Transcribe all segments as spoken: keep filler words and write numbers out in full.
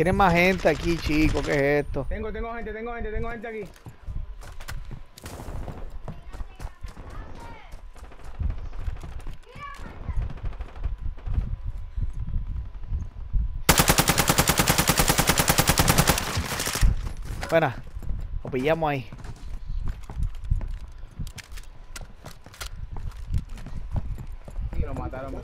Tienen más gente aquí, chico. ¿Qué es esto? Tengo, tengo gente, tengo gente, tengo gente aquí. Buena. Lo pillamos ahí. Y lo mataron.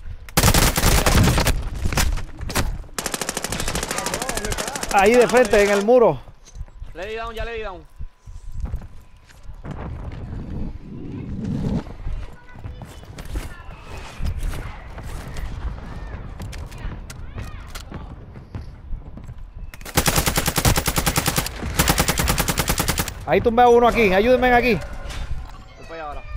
Ahí de frente, en el muro. Le di down, ya le di down. Ahí tumbé a uno aquí. Ayúdenme aquí. Voy para allá ahora.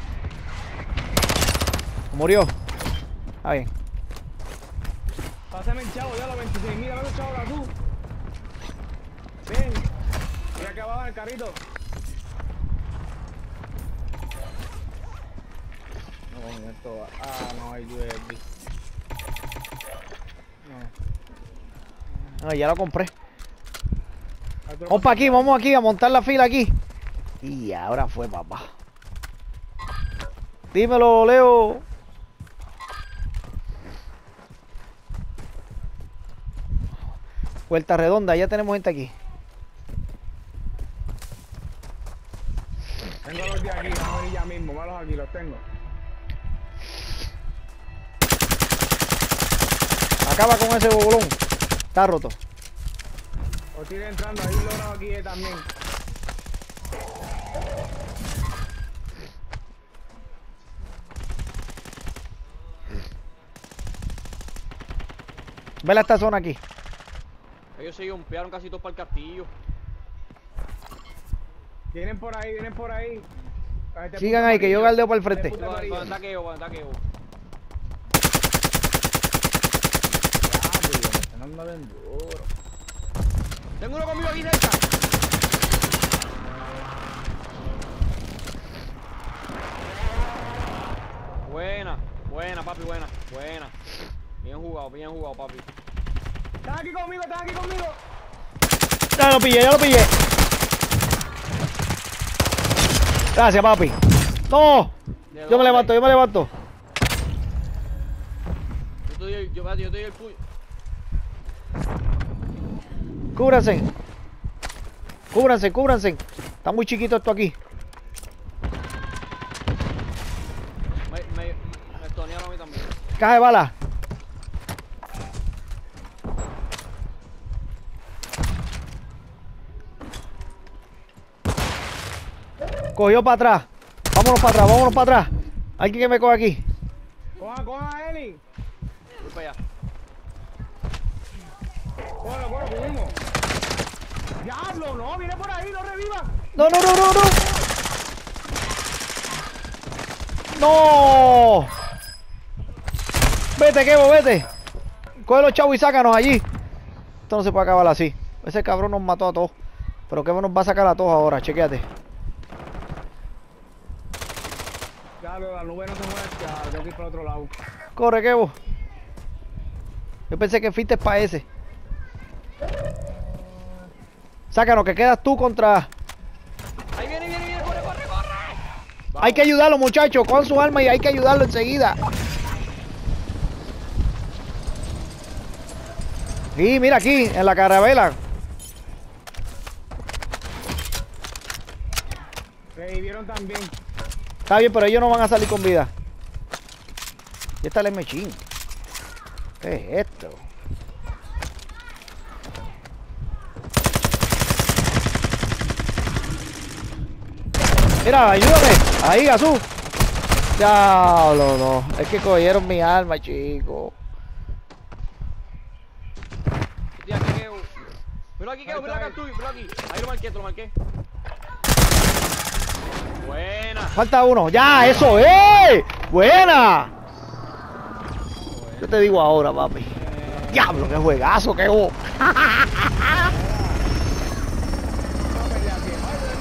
Murió. Está bien. Pásame el chavo, ya los veintiséis mil, dame el chavo ahora tú. Ven. Voy acá abajo en el carrito. No, con esto. Ah, no hay U S B. No. Ah, ya lo compré. Vamos para aquí, vamos aquí a montar la fila aquí. Y ahora fue, papá. Dímelo, Leo. Vuelta redonda, ya tenemos gente aquí. Tengo los de aquí, vamos a venir ya mismo, malos aquí, los tengo. Acaba con ese bobolón. Está roto. O sigue entrando, ahí logrado aquí eh, también. Vela esta zona aquí. Ellos se jumpearon casi todos para el castillo. Vienen por ahí, vienen por ahí. Este Sigan ahí, que yo galdeo para el frente. Puta Cuando amarillo. ataqueo, cuando ataqueo. No anda bien duro. Tengo uno conmigo aquí cerca. Buena, buena, papi, buena, buena. Bien jugado, bien jugado, papi. Están aquí conmigo, están aquí conmigo. Ya lo pillé, ya lo pillé. Gracias, papi. No. Yo me levanto, yo me levanto. Yo te doy el, yo, yo te doy el puño. Cúbranse. Cúbranse, cúbranse. Está muy chiquito esto aquí. Me, me, me estonearon a mí también. Caja de bala. Cogió para atrás. Vámonos para atrás, vámonos para atrás. Alguien que me coja aquí. Coja, coja a Eli. Voy para allá. Cógelo, cógelo, cubrimos. Diablo, no, viene por ahí, no reviva. No, no, no, no, no. No. Vete, Kevo, vete. Coge los chavos y sácanos allí. Esto no se puede acabar así. Ese cabrón nos mató a todos. Pero Kevo nos va a sacar a todos ahora, chequéate. Diablo, la nube no se mueve. Ya, tengo que ir para otro lado. Corre, Kevo. Yo pensé que fuiste para ese. Sácanos, que quedas tú contra... Ahí viene, viene, viene, corre, corre, corre. Vamos. Hay que ayudarlo, muchachos. Con su arma y hay que ayudarlo enseguida. Sí, mira aquí, en la carabela. Revivieron también. Está bien, pero ellos no van a salir con vida. Y está el mechín. ¿Qué es esto? Mira, ayúdame. Ahí, Gazú. Diablo, no. Es que cogieron mi arma, chico. Estoy aquí, Keo. Pero aquí, Keo, pero acá tú, pero aquí. Ahí lo marqué, te lo marqué. Buena. Falta uno. ¡Ya, eso! ¡Eh! ¡Buena! Yo te digo ahora, papi. Diablo, qué juegazo, qué bo.